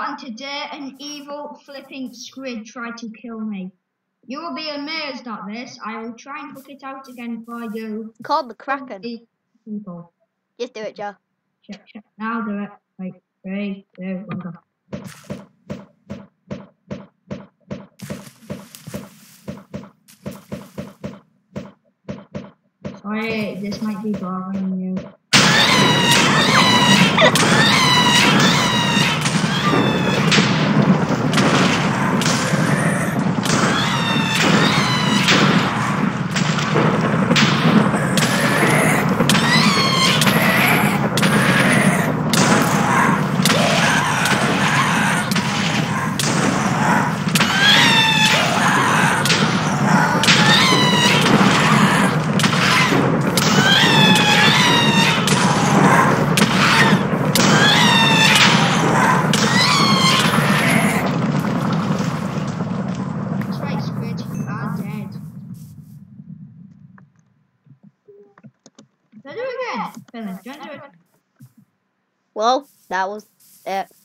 And today an evil flipping squid tried to kill me. You will be amazed at this. I will try and hook it out again for you. Called the Kraken. People. Just do it, Joe. Check. Now I'll do it. Wait, 3, 2, 1, go. Sorry, this might be bothering you. Well, that was it.